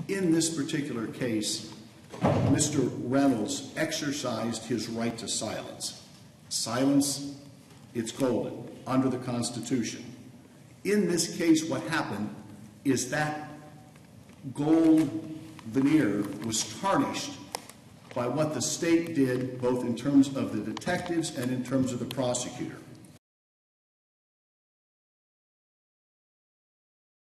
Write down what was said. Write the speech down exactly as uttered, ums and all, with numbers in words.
in this particular case, Mister Reynolds exercised his right to silence. Silence, it's golden under the Constitution. In this case, what happened is that gold veneer was tarnished by what the state did, both in terms of the detectives and in terms of the prosecutor.